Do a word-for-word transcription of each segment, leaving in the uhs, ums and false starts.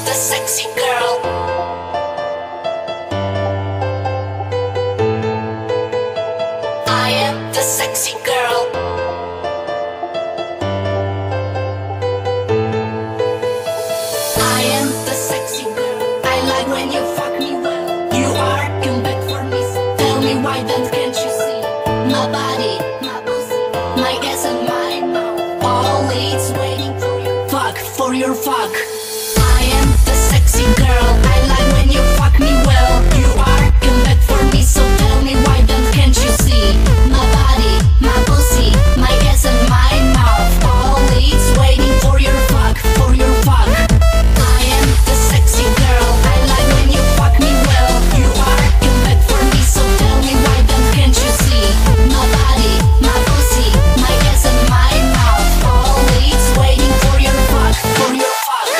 the sexy girl. I am the sexy girl. I am the sexy girl. I like when you fuck me well. You are come back for me, so tell me why then can't you see? My body, my pussy, my ass and my mouth, all it's waiting for you. Fuck, for your fuck. I am the sexy girl. I like when you fuck me well. You are come back for me, so tell me why then can't you see? My body, my pussy, my ass and my mouth, all it's waiting for your fuck, for your fuck. I am the sexy girl. I like when you fuck me well. You are come back for me, so tell me why then can't you see? My body, my pussy, my ass and my mouth, all it's waiting for your fuck, for your fuck.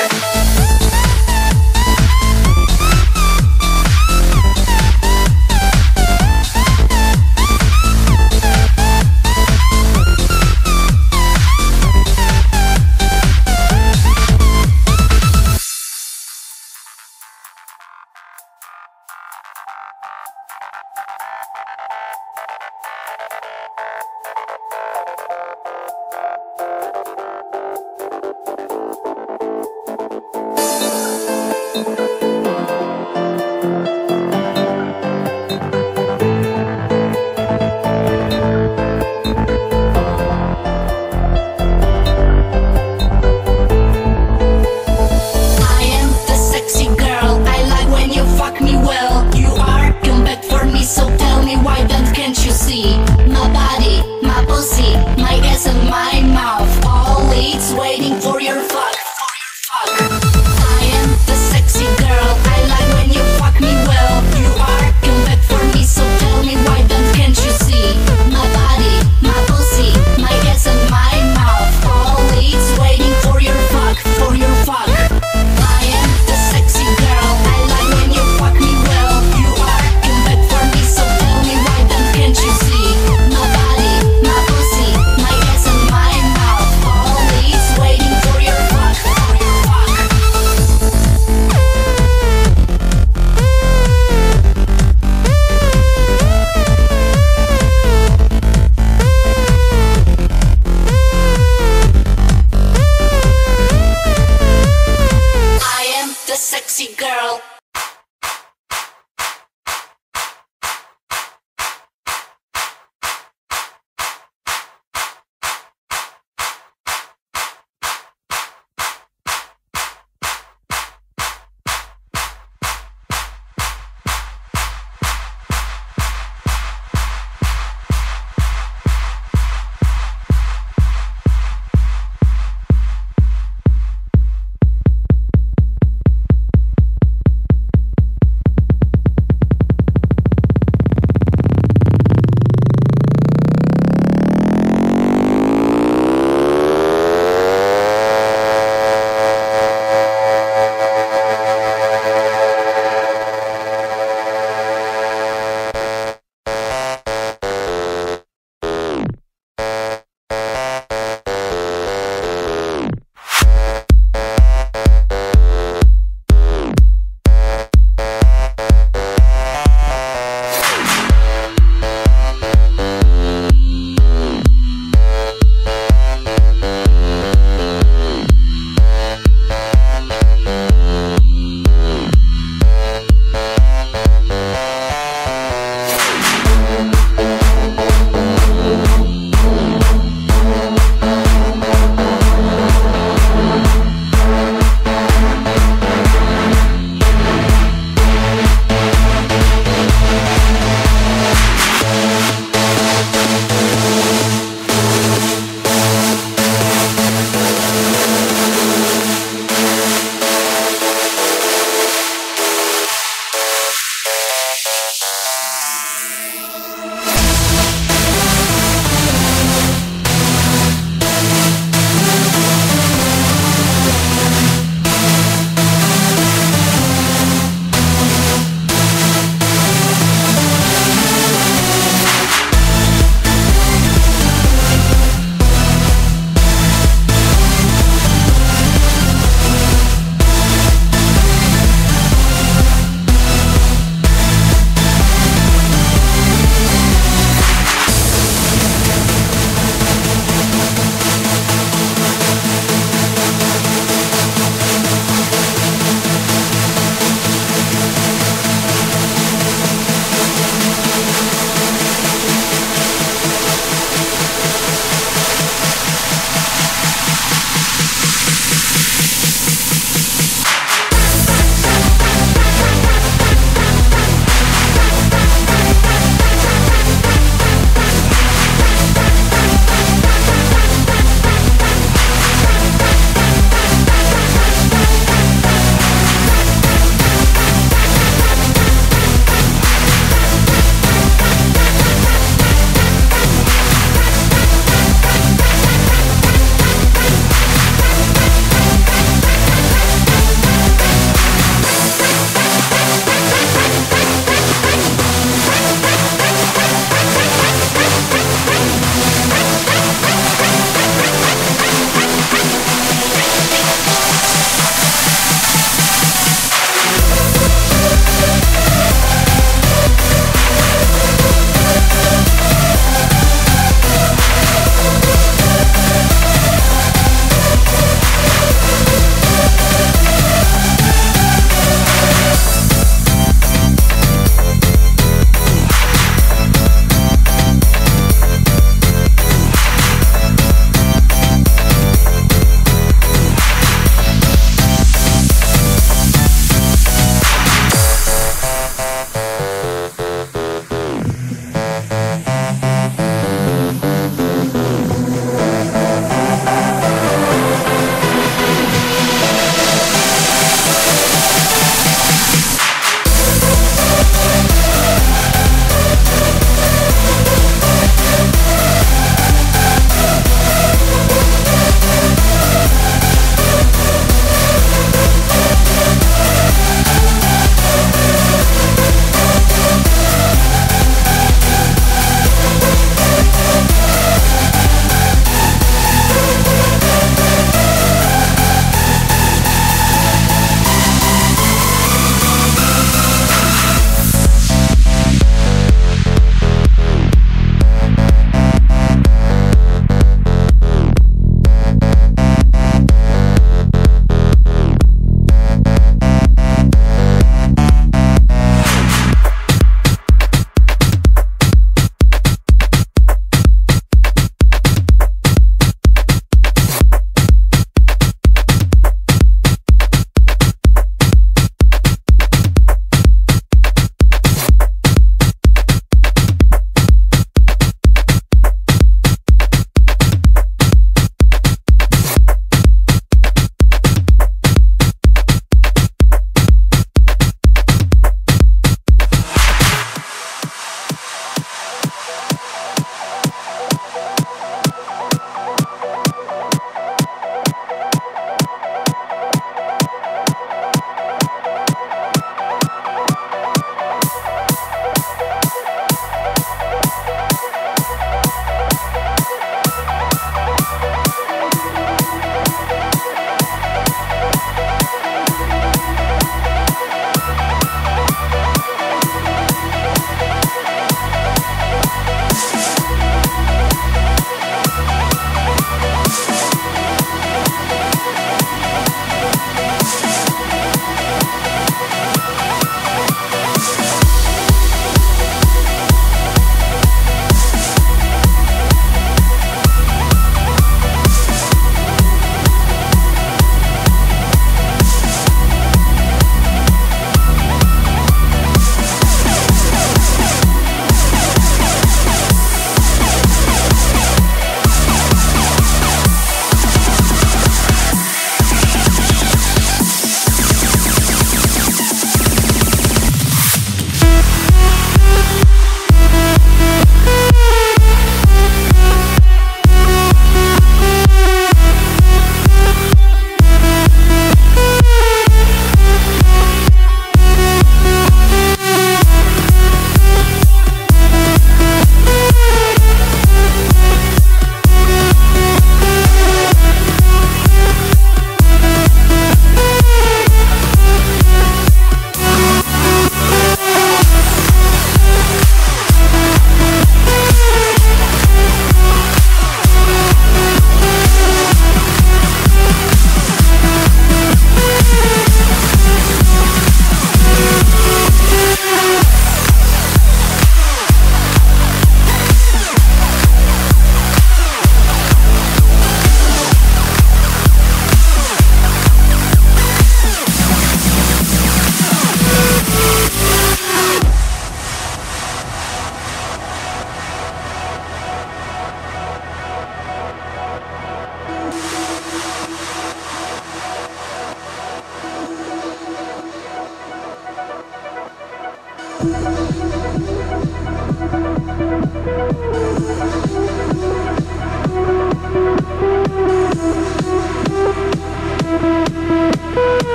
Sexy girl.